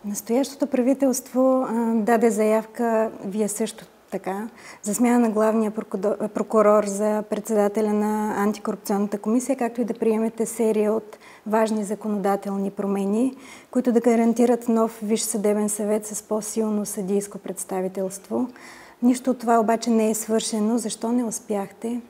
Настоящото правителство даде заявка, вие също така, за смяна на главния прокурор за председателя на антикорупционната комисия, както и да приемете серия от важни законодателни промени, които да гарантират нов Висш съдебен съвет с по-силно съдийско представителство. Нищо от това обаче не е свършено. Защо не успяхте?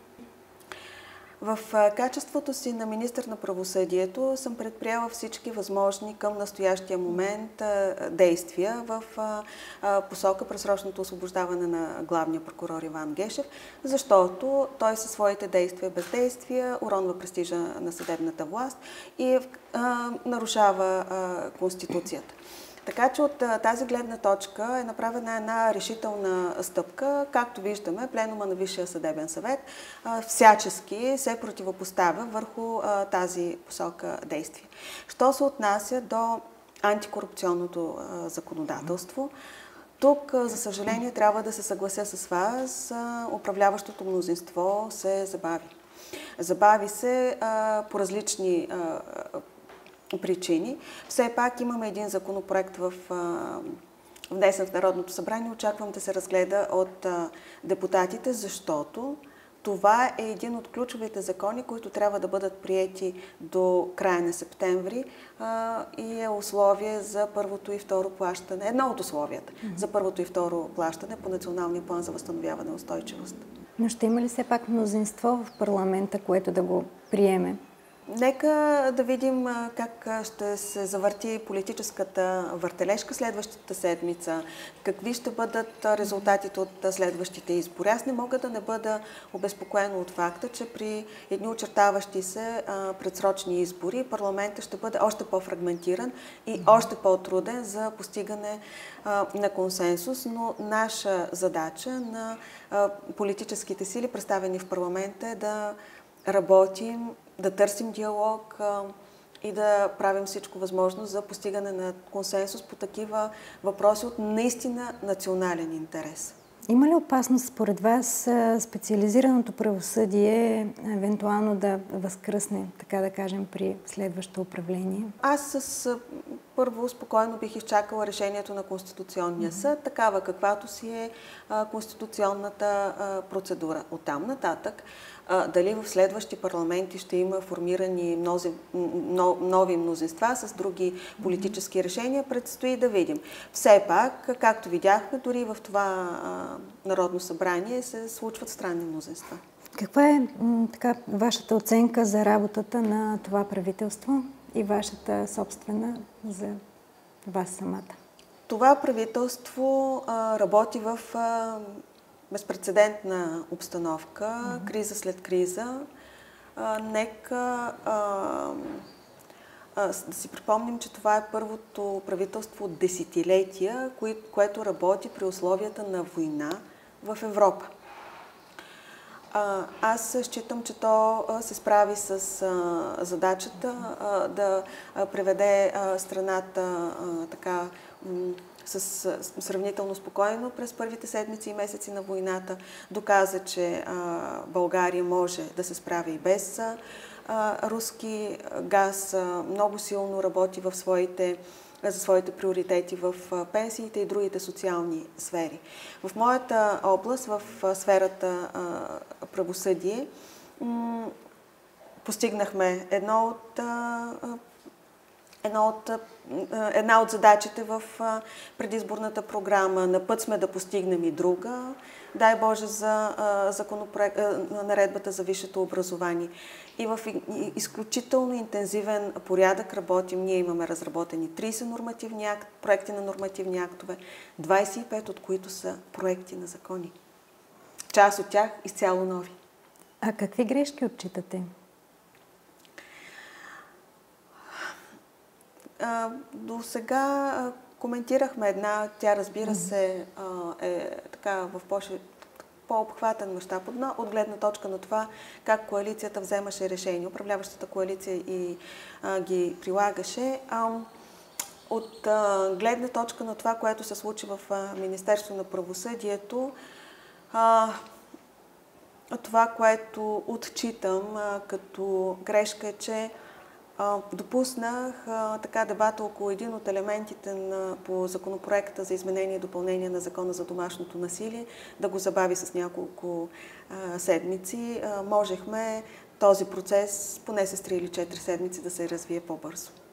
В качеството си на министър на правосъдието съм предприела всички възможни към настоящия момент действия в посока предсрочното освобождаване на главния прокурор Иван Гешев, защото той със своите действия, бездействия уронва престижа на съдебната власт и нарушава Конституцията. Така че от тази гледна точка е направена една решителна стъпка. Както виждаме, пленума на Висшия съдебен съвет всячески се противопоставя върху тази посока действие. Що се отнася до антикорупционното законодателство, тук, за съжаление, трябва да се съглася с вас, управляващото мнозинство се забави. Забави се по различни причини. Все пак имаме един законопроект внесен в Народното събрание. Очаквам да се разгледа от депутатите, защото това е един от ключовите закони, които трябва да бъдат приети до края на септември и е условие за първото и второ плащане. Едно от условията за първото и второ плащане по Националния план за възстановяване и устойчивост. Но ще има ли все пак мнозинство в парламента, което да го приеме? Нека да видим как ще се завърти политическата въртележка следващата седмица, какви ще бъдат резултатите от следващите избори. Аз не мога да не бъда обезпокоена от факта, че при едни очертаващи се предсрочни избори парламентът ще бъде още по-фрагментиран и още по-труден за постигане на консенсус, но наша задача на политическите сили, представени в парламента, е да работим, да търсим диалог и да правим всичко възможно за постигане на консенсус по такива въпроси от наистина национален интерес. Има ли опасност според вас специализираното правосъдие евентуално да възкръсне, така да кажем, при следващото управление? Аз първо спокойно бих изчакала решението на Конституционния съд, такава каквато си е конституционната процедура. Оттам нататък, дали в следващи парламенти ще има формирани нови мнозинства с други политически решения, предстои да видим. Все пак, както видяхме, дори в това Народно събрание се случват странни мнозинства. Каква е вашата оценка за работата на това правителство и вашата собствена за вас самата? Това правителство работи в безпрецедентна обстановка, криза след криза. Нека да си припомним, че това е първото правителство от десетилетия, което работи при условията на война в Европа. Аз считам, че то се справи с задачата да преведе страната така сравнително спокойно през първите седмици и месеци на войната. Доказа, че България може да се справи и без руски газ. Много силно работи за своите приоритети в пенсиите и другите социални сфери. В моята област, в сферата правосъдие, постигнахме една от задачите в предизборната програма. На път сме да постигнем и друга. Дай Боже за наредбата за висшето образование. И в изключително интензивен порядък работим. Ние имаме разработени 30 проекти на нормативни актове, 25 от които са проекти на закони. Част от тях изцяло нови. А какви грешки отчитате? До сега коментирахме една, тя разбира се е така в по-обхватен мащаб от гледна точка на това как коалицията вземаше решение, управляващата коалиция и ги прилагаше. От гледна точка на това, което се случи в Министерството на правосъдието, това, което отчитам като грешка е, че допуснах така дебата около един от елементите по законопроекта за изменение и допълнение на Закона за домашното насилие да го забави с няколко седмици. Можехме този процес поне с 3 или 4 седмици да се развие по-бързо.